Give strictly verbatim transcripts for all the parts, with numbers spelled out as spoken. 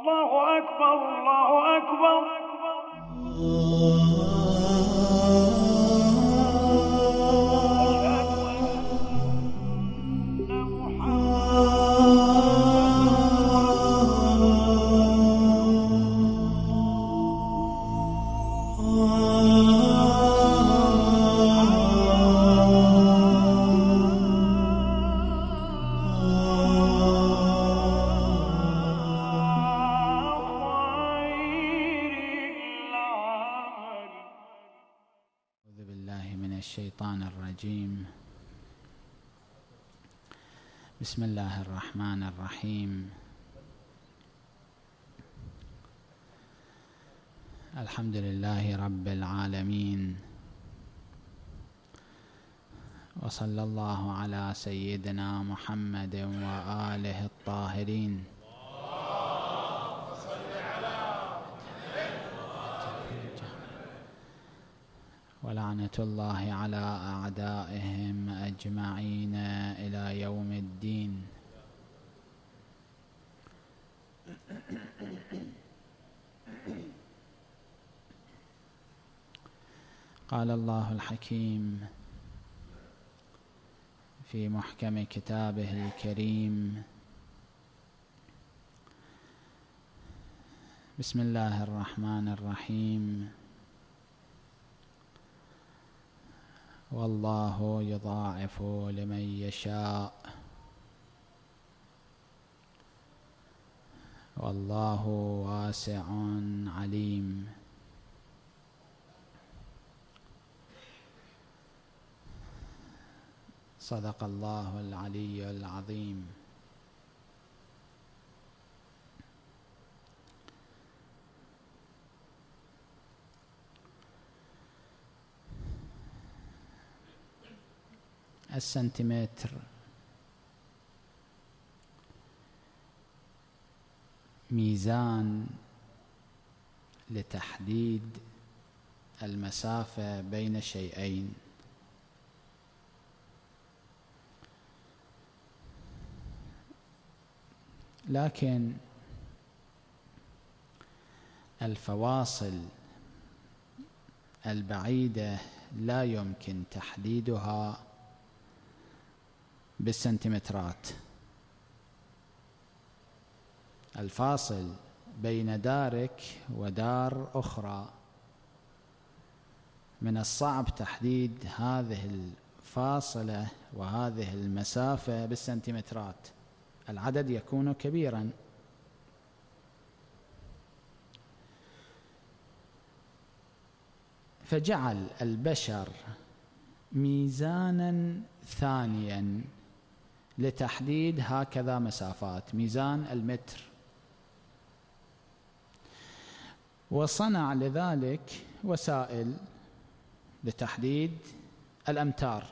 الله أكبر الله أكبر. الشيطان الرجيم. بسم الله الرحمن الرحيم. الحمد لله رب العالمين، وصلى الله على سيدنا محمد وآله الطاهرين. ولعنة الله على أعدائهم أجمعين إلى يوم الدين. قال الله الحكيم في محكم كتابه الكريم: بسم الله الرحمن الرحيم. والله يضاعف لمن يشاء والله واسع عليم. صدق الله العلي العظيم. السنتيمتر ميزان لتحديد المسافة بين شيئين، لكن الفواصل البعيدة لا يمكن تحديدها بالسنتيمترات. الفاصل بين دارك ودار أخرى من الصعب تحديد هذه الفاصلة وهذه المسافة بالسنتيمترات، العدد يكون كبيرا. فجعل البشر ميزانا ثانيا لتحديد هكذا مسافات، ميزان المتر، وصنع لذلك وسائل لتحديد الأمتار.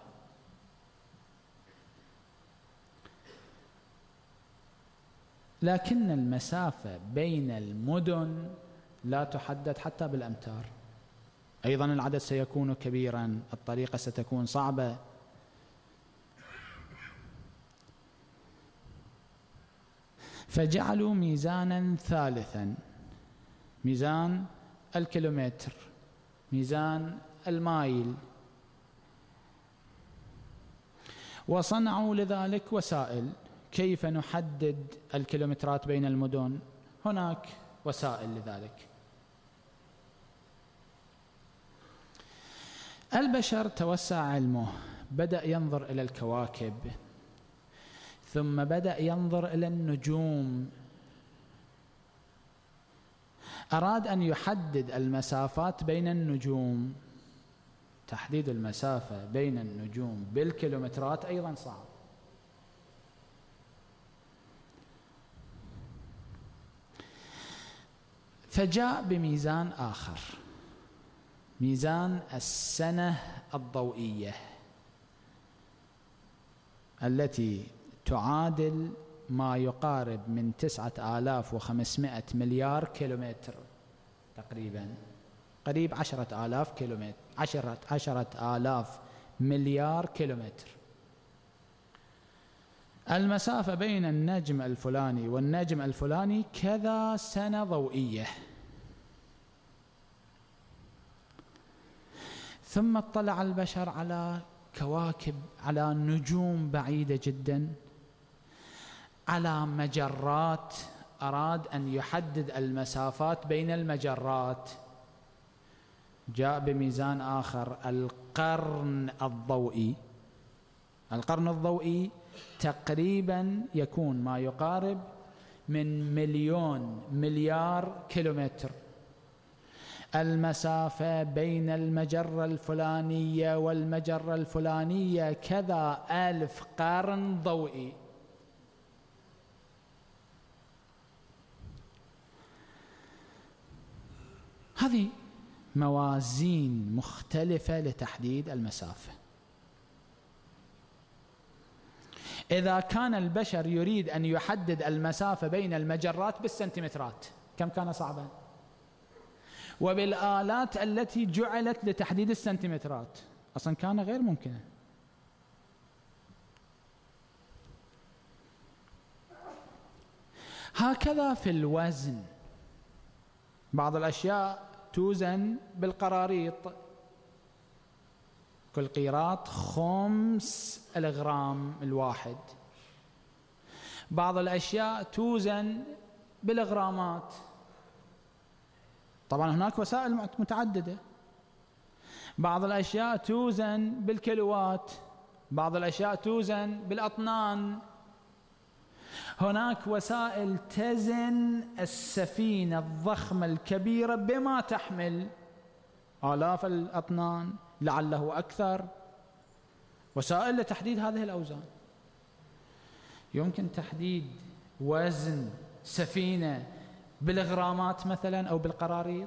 لكن المسافة بين المدن لا تحدد حتى بالأمتار، أيضا العدد سيكون كبيرا، الطريقة ستكون صعبة. فجعلوا ميزانا ثالثا، ميزان الكيلومتر، ميزان المايل، وصنعوا لذلك وسائل. كيف نحدد الكيلومترات بين المدن؟ هناك وسائل لذلك. البشر توسع علمه، بدأ ينظر إلى الكواكب، ثم بدأ ينظر إلى النجوم. أراد أن يحدد المسافات بين النجوم. تحديد المسافة بين النجوم بالكيلومترات أيضا صعب. فجاء بميزان آخر، ميزان السنة الضوئية التي تعادل ما يقارب من تسعة آلاف وخمسمائة مليار كيلومتر تقريبا، قريب عشرة آلاف كيلومتر، عشرة, عشرة آلاف مليار كيلومتر. المسافة بين النجم الفلاني والنجم الفلاني كذا سنة ضوئية. ثم اطلع البشر على كواكب، على نجوم بعيدة جدا، على مجرات، أراد أن يحدد المسافات بين المجرات، جاء بميزان آخر القرن الضوئي. القرن الضوئي تقريبا يكون ما يقارب من مليون مليار كيلومتر. المسافة بين المجرة الفلانية والمجرة الفلانية كذا ألف قرن ضوئي. هذه موازين مختلفة لتحديد المسافة. إذا كان البشر يريد أن يحدد المسافة بين المجرات بالسنتيمترات كم كان صعبا، وبالآلات التي جعلت لتحديد السنتيمترات أصلا كان غير ممكنة. هكذا في الوزن، بعض الأشياء توزن بالقراريط، كل قيراط خمس الغرام الواحد. بعض الأشياء توزن بالغرامات. طبعا هناك وسائل متعددة. بعض الأشياء توزن بالكيلوات، بعض الأشياء توزن بالأطنان. هناك وسائل تزن السفينة الضخمة الكبيرة بما تحمل، آلاف الأطنان لعله أكثر. وسائل لتحديد هذه الأوزان. يمكن تحديد وزن سفينة بالغرامات مثلا أو بالقراريط؟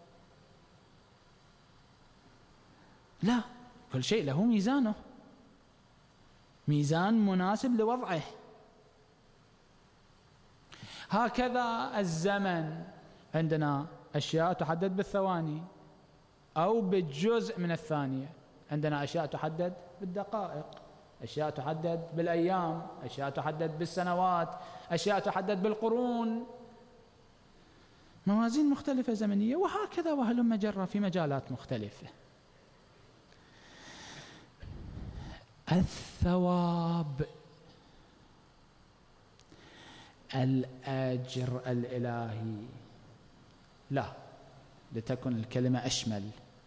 لا، كل شيء له ميزانه، ميزان مناسب لوضعه. هكذا الزمن، عندنا أشياء تحدد بالثواني أو بالجزء من الثانية، عندنا أشياء تحدد بالدقائق، أشياء تحدد بالأيام، أشياء تحدد بالسنوات، أشياء تحدد بالقرون. موازين مختلفة زمنية، وهكذا وهلم جرى في مجالات مختلفة. الثواب، الأجر الإلهي، لا، لتكن الكلمة أشمل،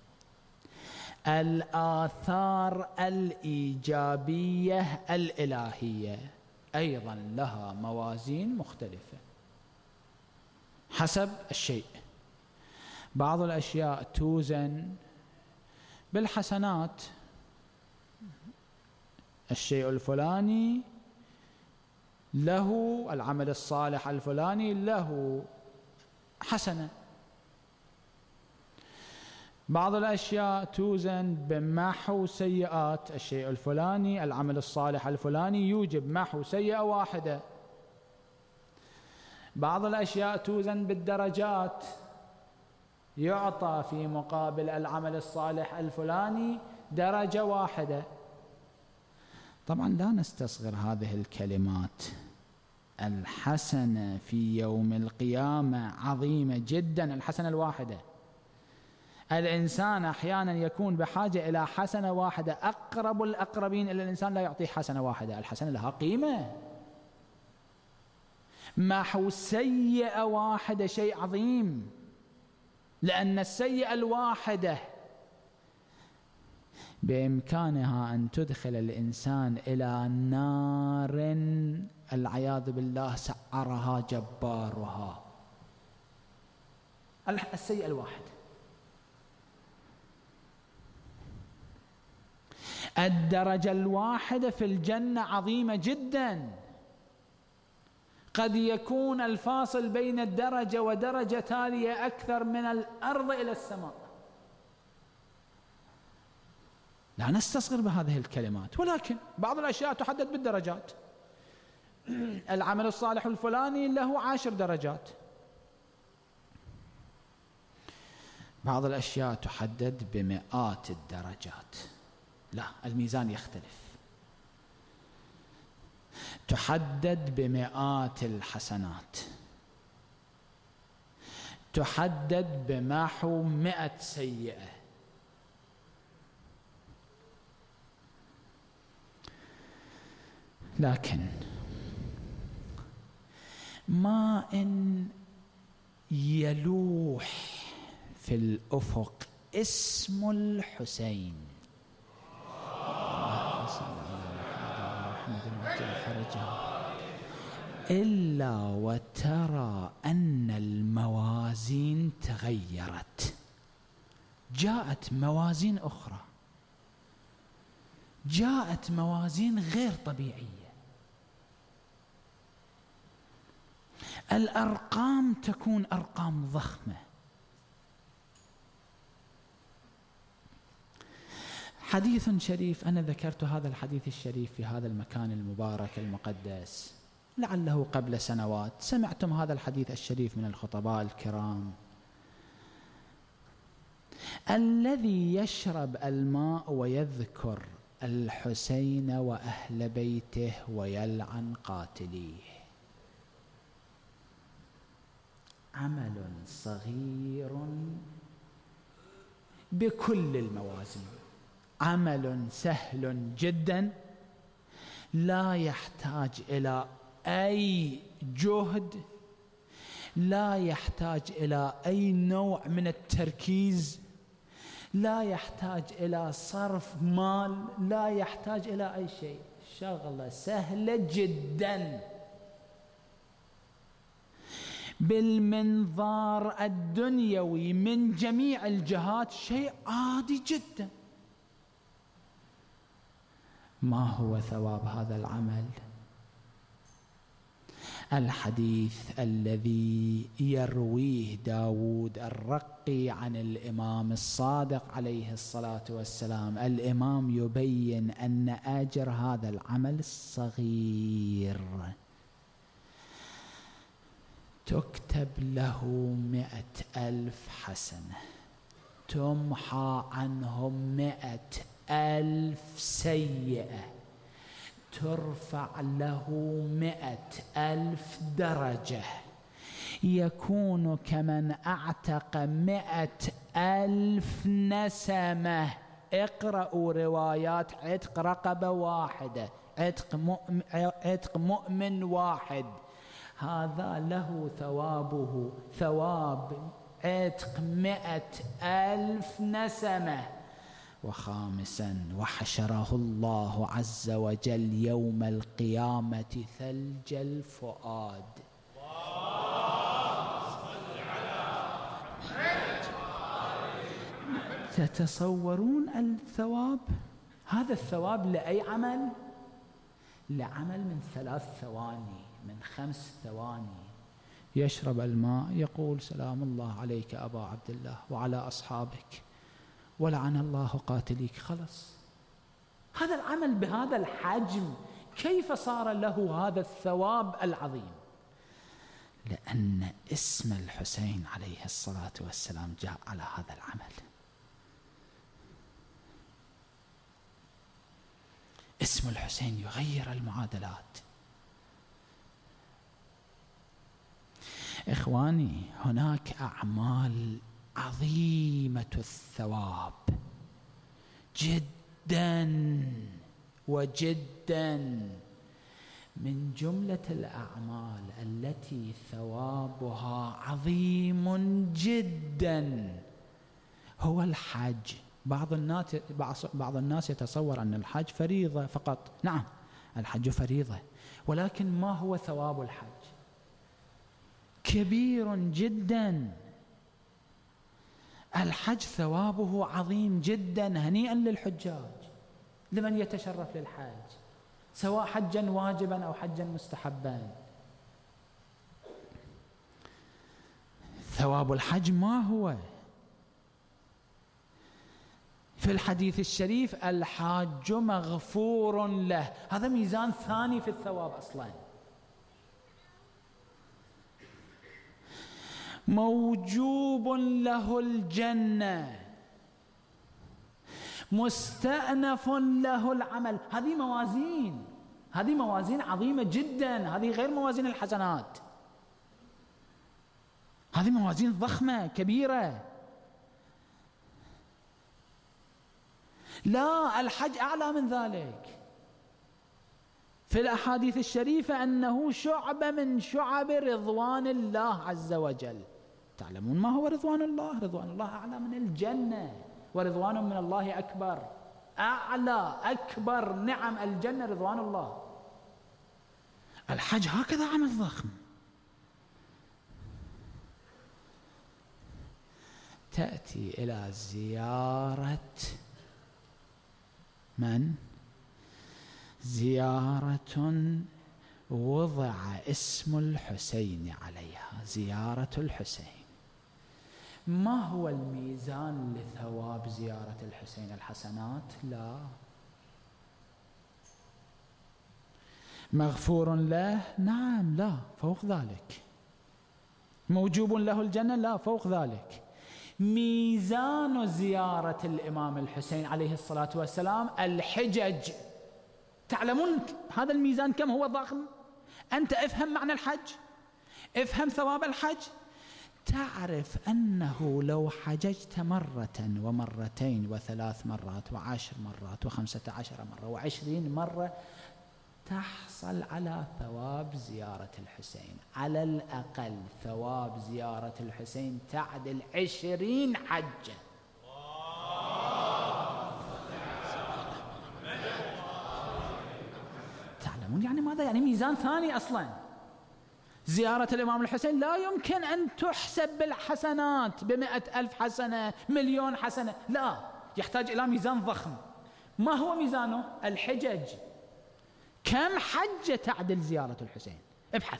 الآثار الإيجابية الإلهية أيضا لها موازين مختلفة حسب الشيء. بعض الأشياء توزن بالحسنات، الشيء الفلاني له، العمل الصالح الفلاني له حسنة. بعض الأشياء توزن بمحو سيئات، الشيء الفلاني، العمل الصالح الفلاني يوجب محو سيئة واحدة. بعض الأشياء توزن بالدرجات، يعطى في مقابل العمل الصالح الفلاني درجة واحدة. طبعا لا نستصغر هذه الكلمات. الحسنة في يوم القيامة عظيمة جدا، الحسنة الواحدة. الإنسان أحيانا يكون بحاجة إلى حسنة واحدة، أقرب الأقربين إلى الإنسان لا يعطيه حسنة واحدة، الحسنة لها قيمة. محو سيئة واحدة شيء عظيم، لأن السيئة الواحدة بإمكانها أن تدخل الإنسان إلى نار العياذ بالله سعرها جبارها. السيئة الواحدة. الدرجة الواحدة في الجنة عظيمة جدا، قد يكون الفاصل بين الدرجة ودرجة تالية أكثر من الأرض إلى السماء. لا نستصغر بهذه الكلمات، ولكن بعض الأشياء تحدد بالدرجات. العمل الصالح الفلاني له عشر درجات. بعض الأشياء تحدد بمئات الدرجات. لا، الميزان يختلف. تحدد بمئات الحسنات، تحدد بمحو مئة سيئة. لكن ما إن يلوح في الأفق اسم الحسين إلا وترى أن الموازين تغيرت، جاءت موازين أخرى، جاءت موازين غير طبيعية. الأرقام تكون أرقام ضخمة. حديث شريف، أنا ذكرت هذا الحديث الشريف في هذا المكان المبارك المقدس لعله قبل سنوات، سمعتم هذا الحديث الشريف من الخطباء الكرام. الذي يشرب الماء ويذكر الحسين وأهل بيته ويلعن قاتليه عمل صغير بكل الموازين، عمل سهل جدا لا يحتاج إلى أي جهد، لا يحتاج إلى أي نوع من التركيز، لا يحتاج إلى صرف مال، لا يحتاج إلى أي شيء، شغلة سهلة جدا بالمنظار الدنيوي من جميع الجهات شيء عادي جدا. ما هو ثواب هذا العمل؟ الحديث الذي يرويه داود الرقي عن الإمام الصادق عليه الصلاة والسلام. الإمام يبين أن أجر هذا العمل الصغير تكتب له مئة ألف حسنة، تمحى عنهم مئة ألف سيئة، ترفع له مئة ألف درجة، يكون كمن أعتق مئة ألف نسمة. اقرأوا روايات عتق رقبة واحدة، عتق مؤمن, عتق مؤمن واحد، هذا له ثوابه ثواب عتق مئة ألف نسمة. وخامسا وحشره الله عز وجل يوم القيامة ثلج الفؤاد. تتصورون الثواب؟ هذا الثواب لأي عمل؟ لعمل من ثلاث ثواني، من خمس ثواني. يشرب الماء يقول سلام الله عليك أبا عبد الله وعلى أصحابك ولعن الله قاتليك، خلص. هذا العمل بهذا الحجم كيف صار له هذا الثواب العظيم؟ لأن اسم الحسين عليه الصلاة والسلام جاء على هذا العمل. اسم الحسين يغير المعادلات. إخواني، هناك أعمال عظيمة الثواب جدا وجدا. من جملة الأعمال التي ثوابها عظيم جدا هو الحج. بعض الناس بعض الناس يتصور أن الحج فريضة فقط. نعم، الحج فريضة، ولكن ما هو ثواب الحج؟ كبير جدا. الحج ثوابه عظيم جدا. هنيئا للحجاج لمن يتشرف للحج، سواء حجا واجبا أو حجا مستحبا. ثواب الحج ما هو؟ في الحديث الشريف الحاج مغفور له، هذا ميزان ثاني في الثواب أصلا. موجوب له الجنة، مستأنف له العمل. هذه موازين، هذه موازين عظيمة جدا، هذه غير موازين الحسنات، هذه موازين ضخمة كبيرة. لا، الحج أعلى من ذلك. في الأحاديث الشريفة أنه شعبة من شعب رضوان الله عز وجل. تعلمون ما هو رضوان الله؟ رضوان الله أعلى من الجنة، ورضوان من الله أكبر. أعلى أكبر نعم الجنة رضوان الله. الحج هكذا عمل ضخم. تأتي إلى زيارة من؟ زيارة وضع اسم الحسين عليها، زيارة الحسين. ما هو الميزان لثواب زيارة الحسين؟ الحسنات؟ لا. مغفور له؟ نعم. لا، فوق ذلك. موجوب له الجنة؟ لا، فوق ذلك. ميزان زيارة الإمام الحسين عليه الصلاة والسلام الحجج. تعلمون هذا الميزان كم هو ضخم؟ أنت افهم معنى الحج، افهم ثواب الحج، تعرف أنه لو حججت مرة ومرتين وثلاث مرات وعشر مرات وخمسة عشر مرة وعشرين مرة تحصل على ثواب زيارة الحسين. على الأقل ثواب زيارة الحسين تعدل عشرين حجة. تعلمون يعني ماذا؟ يعني ميزان ثاني أصلا. زيارة الإمام الحسين لا يمكن أن تحسب بالحسنات، بمئة ألف حسنة، مليون حسنة، لا، يحتاج إلى ميزان ضخم. ما هو ميزانه؟ الحجج. كم حجة تعدل زيارة الحسين؟ ابحث.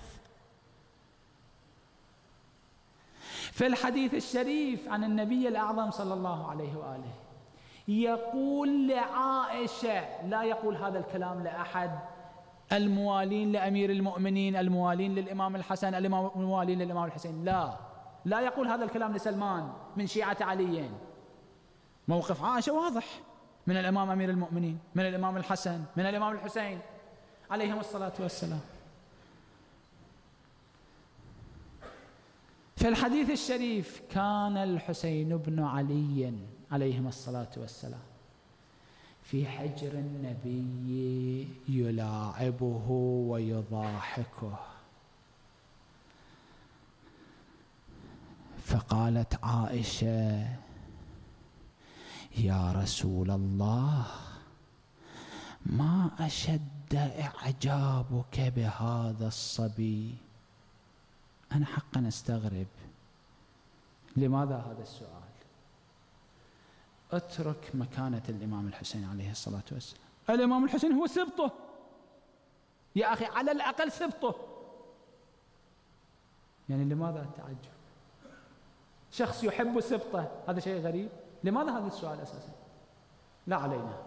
في الحديث الشريف عن النبي الأعظم صلى الله عليه وآله يقول لعائشة، لا يقول هذا الكلام لأحد الموالين لأمير المؤمنين، الموالين للإمام الحسن، الموالين للإمام الحسين، لا، لا يقول هذا الكلام لسلمان من شيعة عليين. موقف عائشة واضح، من الإمام أمير المؤمنين، من الإمام الحسن، من الإمام الحسين عليهم الصلاة والسلام. في الحديث الشريف كان الحسين بن علي عليهم الصلاة والسلام في حجر النبي يلاعبه ويضاحكه، فقالت عائشة: يا رسول الله، ما أشد إعجابك بهذا الصبي. أنا حقا أستغرب، لماذا هذا السؤال؟ اترك مكانة الإمام الحسين عليه الصلاة والسلام. الإمام الحسين هو سبطه يا أخي، على الأقل سبطه، يعني لماذا التعجب؟ شخص يحب سبطه، هذا شيء غريب. لماذا هذا السؤال أساسا؟ لا علينا.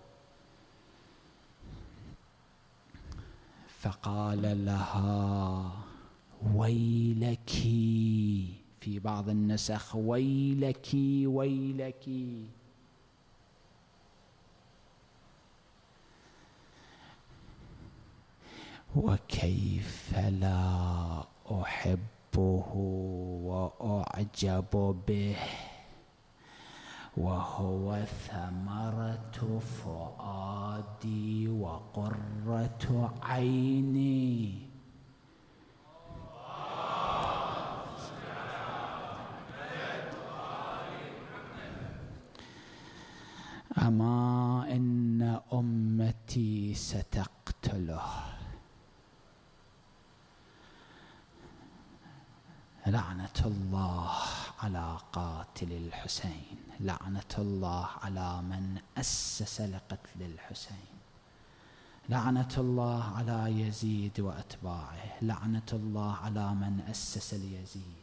فقال لها: ويلك، في بعض النسخ ويلك ويلك. وكيف لا أحبه وأعجب به وهو ثمرة فؤادي وقرة عيني. أما إن أمتي ستقتله. لعنة الله على قاتل الحسين، لعنة الله على من أسس لقتل الحسين، لعنة الله على يزيد وأتباعه، لعنة الله على من أسس ليزيد.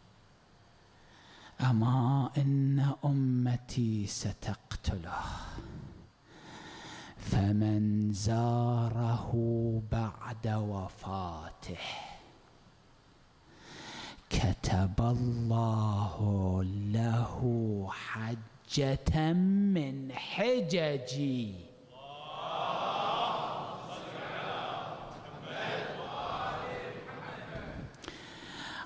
أما إن أمتي ستقتله، فمن زاره بعد وفاته كتب الله له حجة من حججي.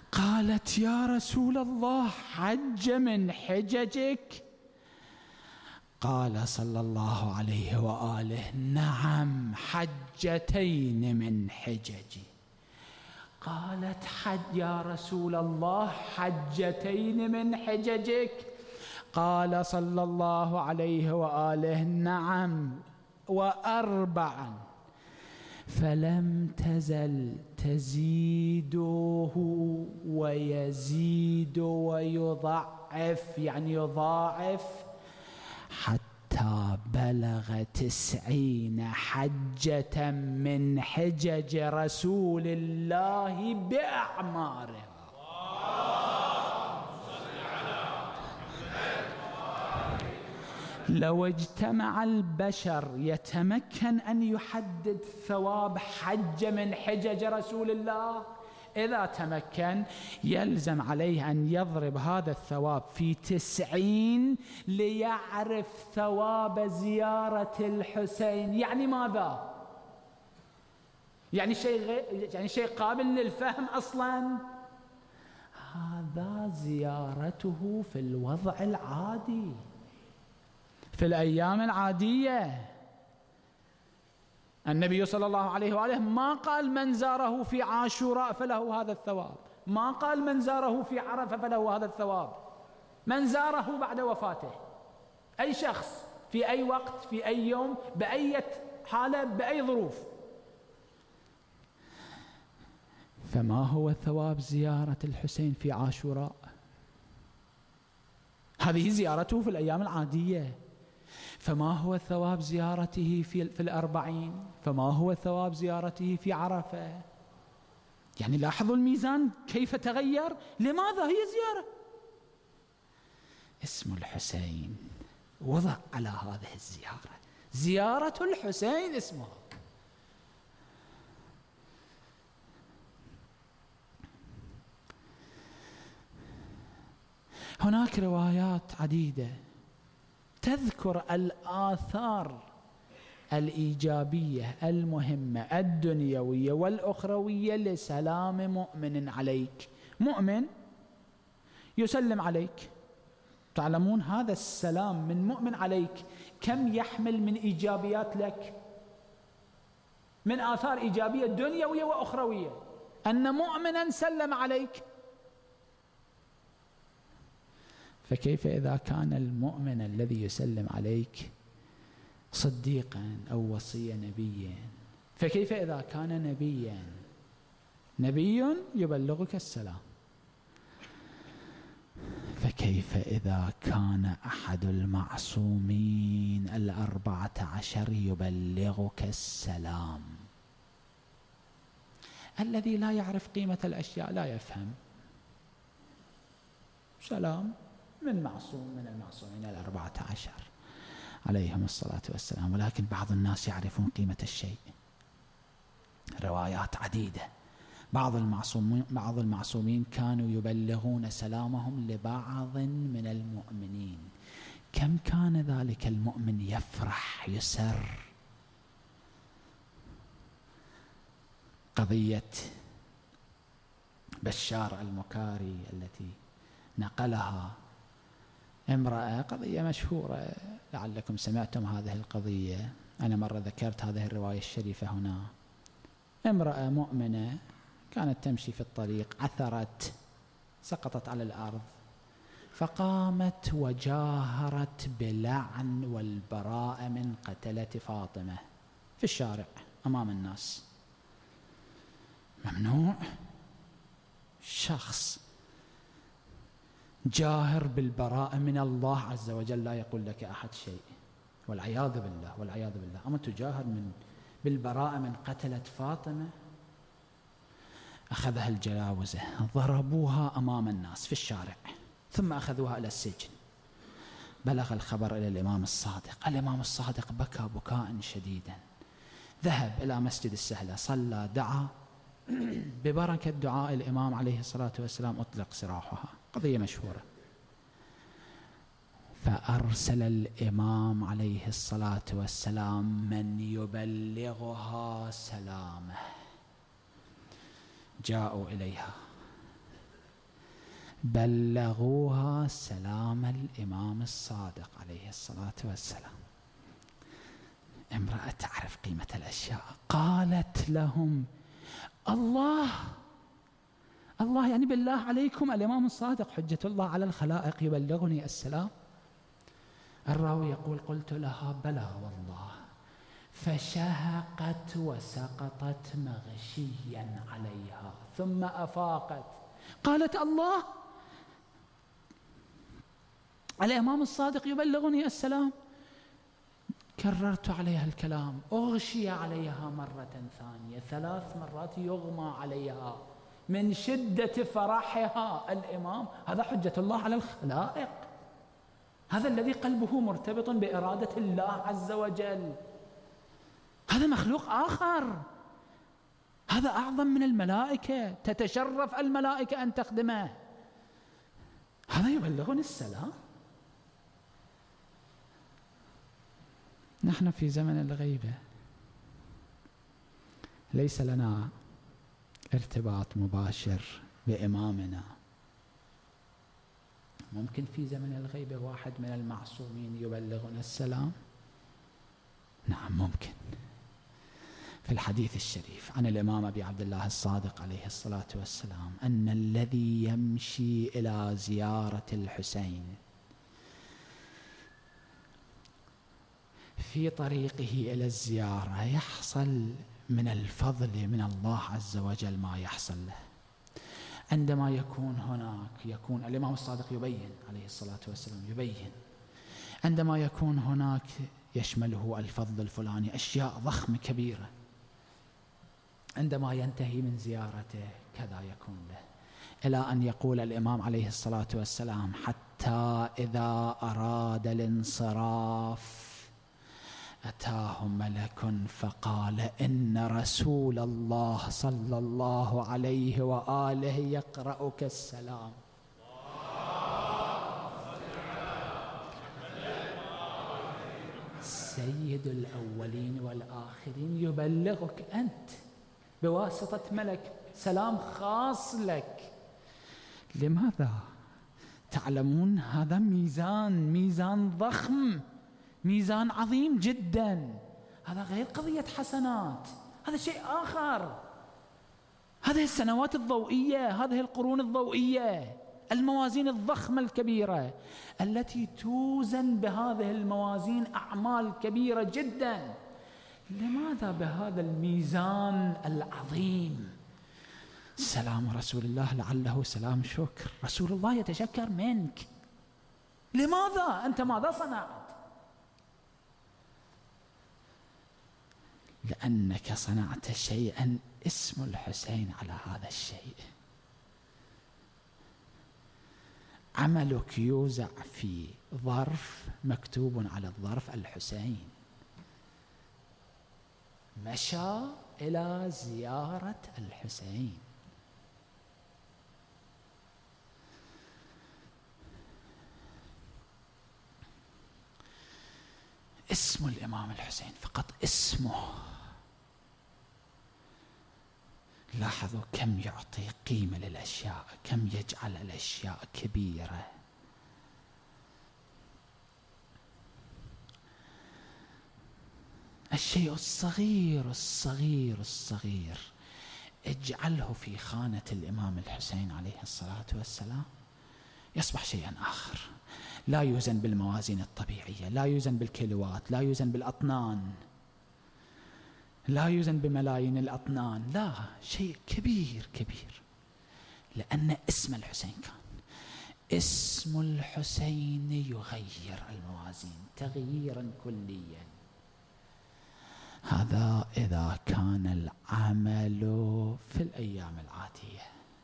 قالت يا رسول الله حج من حججك؟ قال صلى الله عليه وآله نعم حجتين من حججي. قالت حج يا رسول الله حجتين من حججك؟ قال صلى الله عليه وآله نعم وأربعا. فلم تزل تزيده ويزيد ويضعف، يعني يضاعف، حتى بلغ تسعين حجة من حجج رسول الله بأعمارها. لو اجتمع البشر يتمكن أن يحدد ثواب حجة من حجج رسول الله، إذا تمكن يلزم عليه أن يضرب هذا الثواب في تسعين ليعرف ثواب زيارة الحسين. يعني ماذا؟ يعني شيء غير، يعني شيء قابل للفهم أصلا. هذا زيارته في الوضع العادي، في الأيام العادية. النبي صلى الله عليه وآله ما قال من زاره في عاشوراء فله هذا الثواب، ما قال من زاره في عرفة فله هذا الثواب، من زاره بعد وفاته، أي شخص في أي وقت في أي يوم بأي حالة بأي ظروف. فما هو ثواب زيارة الحسين في عاشوراء؟ هذه زيارته في الأيام العادية. فما هو ثواب زيارته في في الأربعين؟ فما هو ثواب زيارته في عرفة؟ يعني لاحظوا الميزان كيف تغير. لماذا؟ هي زيارة، اسم الحسين وضع على هذه الزيارة، زيارة الحسين اسمها. هناك روايات عديدة تذكر الآثار الإيجابية المهمة الدنيوية والأخروية لسلام مؤمن عليك. مؤمن يسلم عليك، تعلمون هذا السلام من مؤمن عليك كم يحمل من إيجابيات لك، من آثار إيجابية دنيوية وأخروية، أن مؤمنا سلم عليك. فكيف إذا كان المؤمن الذي يسلم عليك صديقا أو وصي نبيا؟ فكيف إذا كان نبيا؟ نبي يبلغك السلام. فكيف إذا كان أحد المعصومين الأربعة عشر يبلغك السلام؟ الذي لا يعرف قيمة الأشياء لا يفهم. سلام من معصوم من المعصومين الأربعة عشر عليهم الصلاة والسلام. ولكن بعض الناس يعرفون قيمة الشيء. روايات عديدة، بعض المعصومين بعض المعصومين كانوا يبلغون سلامهم لبعض من المؤمنين. كم كان ذلك المؤمن يفرح يسر. قضية بشار المكاري التي نقلها امرأة، قضية مشهورة، لعلكم سمعتم هذه القضية. أنا مرة ذكرت هذه الرواية الشريفة هنا. امرأة مؤمنة كانت تمشي في الطريق، عثرت، سقطت على الأرض، فقامت وجاهرت بلعن والبراءة من قتلة فاطمة في الشارع أمام الناس. ممنوع شخص جاهر بالبراءة من الله عز وجل لا يقول لك أحد شيء، والعياذ بالله والعياذ بالله، أما تجاهر من بالبراءة من قتلة فاطمة. أخذها الجلاوزة ضربوها أمام الناس في الشارع، ثم أخذوها إلى السجن. بلغ الخبر إلى الإمام الصادق. الإمام الصادق بكى بكاء شديدا، ذهب إلى مسجد السهلة، صلى، دعا، ببركة دعاء الإمام عليه الصلاة والسلام أطلق سراحها. قضية مشهورة. فأرسل الإمام عليه الصلاة والسلام من يبلغها سلامه. جاءوا إليها بلغوها سلام الإمام الصادق عليه الصلاة والسلام. امرأة تعرف قيمة الأشياء قالت لهم: الله الله يعني بالله عليكم الإمام الصادق حجة الله على الخلائق يبلغني السلام؟ الراوي يقول: قلت لها: بلى والله. فشهقت وسقطت مغشيا عليها، ثم أفاقت قالت: الله الإمام الصادق يبلغني السلام. كررت عليها الكلام، أغشي عليها مرة ثانية، ثلاث مرات يغمى عليها من شدة فرحها. الإمام هذا حجة الله على الخلائق، هذا الذي قلبه مرتبط بإرادة الله عز وجل، هذا مخلوق آخر، هذا أعظم من الملائكة، تتشرف الملائكة أن تخدمه، هذا يبلغني السلام. نحن في زمن الغيبة ليس لنا ارتباط مباشر بإمامنا. ممكن في زمن الغيبة واحد من المعصومين يبلغنا السلام؟ نعم ممكن. في الحديث الشريف عن الإمام أبي عبد الله الصادق عليه الصلاة والسلام أن الذي يمشي إلى زيارة الحسين في طريقه إلى الزيارة يحصل من الفضل من الله عز وجل ما يحصل له. عندما يكون هناك يكون الإمام الصادق يبين عليه الصلاة والسلام يبين عندما يكون هناك يشمله الفضل الفلاني أشياء ضخمة كبيرة، عندما ينتهي من زيارته كذا يكون له، إلى أن يقول الإمام عليه الصلاة والسلام: حتى إذا أراد الانصراف أتاه ملك فقال: إن رسول الله صلى الله عليه وآله يقرأك السلام. سيد الأولين والآخرين يبلغك أنت بواسطة ملك سلام خاص لك. لماذا؟ تعلمون هذا ميزان ميزان ضخم، ميزان عظيم جدا. هذا غير قضية حسنات، هذا شيء آخر. هذه السنوات الضوئية، هذه القرون الضوئية، الموازين الضخمة الكبيرة التي توزن بهذه الموازين أعمال كبيرة جدا. لماذا بهذا الميزان العظيم؟ سلام رسول الله لعله سلام شكر. رسول الله يتشكر منك. لماذا؟ أنت ماذا صنعت؟ لأنك صنعت شيئا اسم الحسين على هذا الشيء. عملك يوزع في ظرف مكتوب على الظرف الحسين. مشى إلى زيارة الحسين. اسم الإمام الحسين فقط اسمه، لاحظوا كم يعطي قيمة للأشياء، كم يجعل الأشياء كبيرة. الشيء الصغير الصغير الصغير اجعله في خانة الإمام الحسين عليه الصلاة والسلام يصبح شيئا آخر، لا يوزن بالموازين الطبيعية، لا يوزن بالكيلوات، لا يوزن بالأطنان، لا يوزن بملايين الأطنان، لا، شيء كبير كبير. لأن اسم الحسين كان اسم الحسين يغير الموازين تغييرا كليا. هذا إذا كان العمل في الأيام العادية،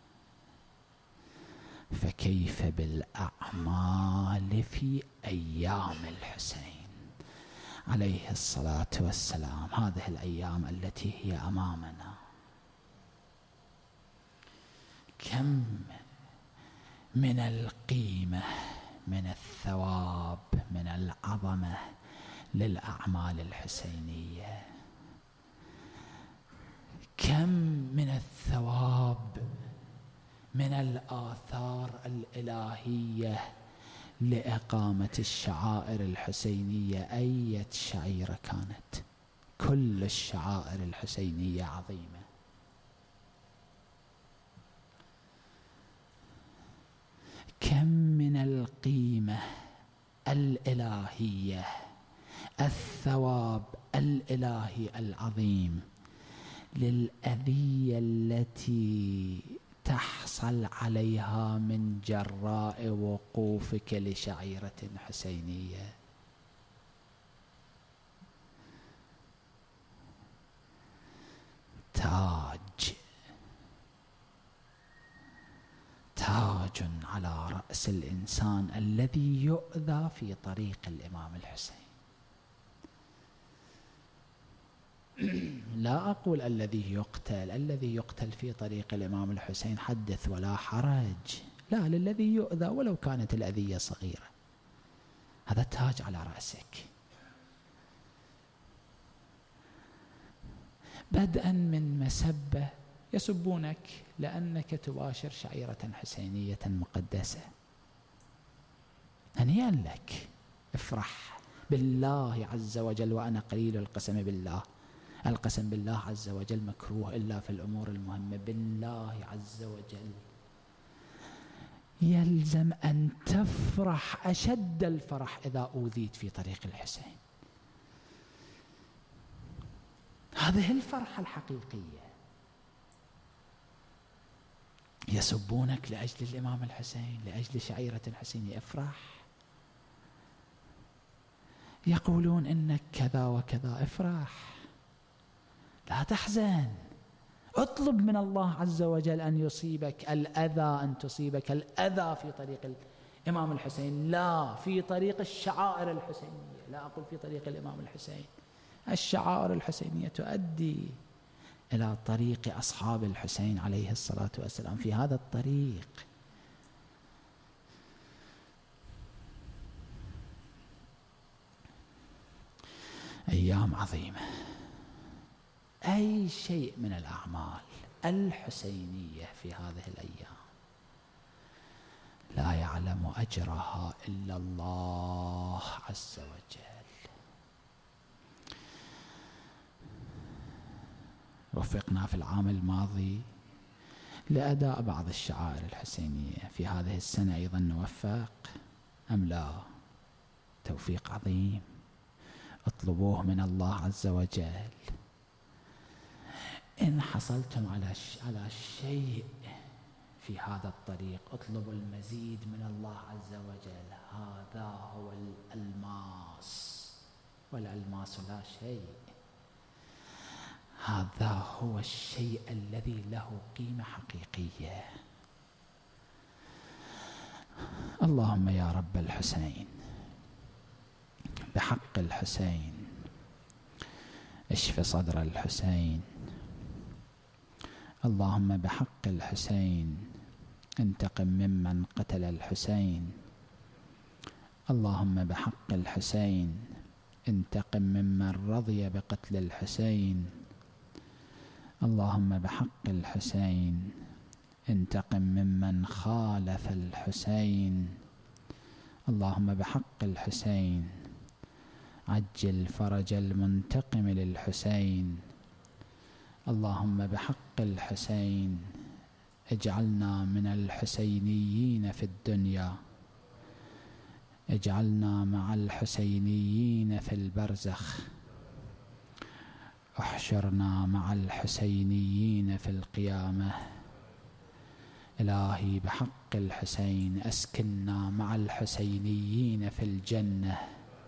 فكيف بالأعمال في أيام الحسين عليه الصلاة والسلام، هذه الأيام التي هي أمامنا. كم من القيمة، من الثواب، من العظمة للأعمال الحسينية. كم من الثواب من الآثار الإلهية لإقامة الشعائر الحسينية أية شعيرة كانت، كل الشعائر الحسينية عظيمة. كم من القيمة الإلهية، الثواب الإلهي العظيم للأذية التي تحصل عليها من جراء وقوفك لشعيرة حسينية. تاج تاج على رأس الإنسان الذي يؤذى في طريق الإمام الحسين. لا أقول الذي يقتل، الذي يقتل في طريق الإمام الحسين حدث ولا حرج، لا، للذي يؤذى ولو كانت الأذية صغيرة. هذا تاج على رأسك، بدءا من مسبة يسبونك لأنك تباشر شعيرة حسينية مقدسة. هنيئا لك، افرح بالله عز وجل. وأنا قليل القسم بالله، القسم بالله عز وجل مكروه إلا في الأمور المهمة. بالله عز وجل يلزم أن تفرح أشد الفرح إذا أوذيت في طريق الحسين. هذه الفرحة الحقيقية. يسبونك لأجل الإمام الحسين، لأجل شعيرة الحسين، افرح. يقولون إنك كذا وكذا، افرح، لا تحزن. اطلب من الله عز وجل أن يصيبك الأذى، أن تصيبك الأذى في طريق الإمام الحسين، لا في طريق الشعائر الحسينية. لا أقول في طريق الإمام الحسين، الشعائر الحسينية تؤدي إلى طريق أصحاب الحسين عليه الصلاة والسلام. في هذا الطريق أيام عظيمة. أي شيء من الأعمال الحسينية في هذه الأيام لا يعلم أجرها إلا الله عز وجل. وفقنا في العام الماضي لأداء بعض الشعائر الحسينية، في هذه السنة أيضا نوفق أم لا؟ توفيق عظيم، اطلبوه من الله عز وجل. إن حصلتم على على شيء في هذا الطريق اطلبوا المزيد من الله عز وجل. هذا هو الألماس، والألماس لا شيء. هذا هو الشيء الذي له قيمة حقيقية. اللهم يا رب الحسين، بحق الحسين اشف صدر الحسين. اللهم بحق الحسين انتقم ممن قتل الحسين. اللهم بحق الحسين انتقم ممن رضي بقتل الحسين. اللهم بحق الحسين انتقم ممن خالف الحسين. اللهم بحق الحسين عجل فرج المنتقم للحسين. اللهم بحق الحسين اجعلنا من الحسينيين في الدنيا، اجعلنا مع الحسينيين في البرزخ، احشرنا مع الحسينيين في القيامة. إلهي بحق الحسين أسكننا مع الحسينيين في الجنة،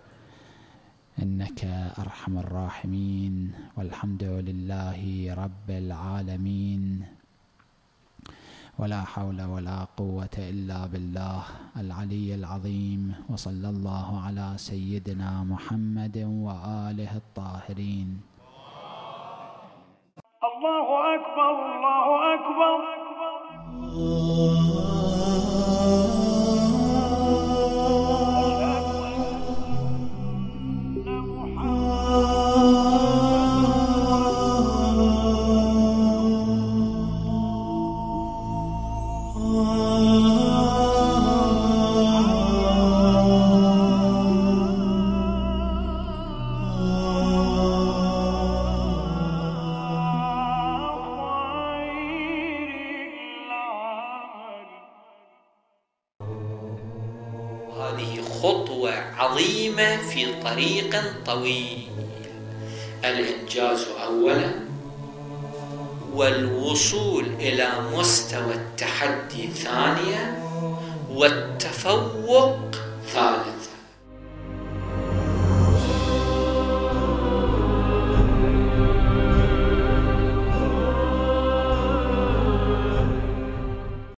إنك أرحم الراحمين. والحمد لله رب العالمين، ولا حول ولا قوة إلا بالله العلي العظيم. وصلى الله على سيدنا محمد وآله الطاهرين. الله أكبر، الله أكبر. وهذه خطوة عظيمة في طريق طويل. الإنجاز أولا، والوصول إلى مستوى التحدي ثانيا، والتفوق ثالثا.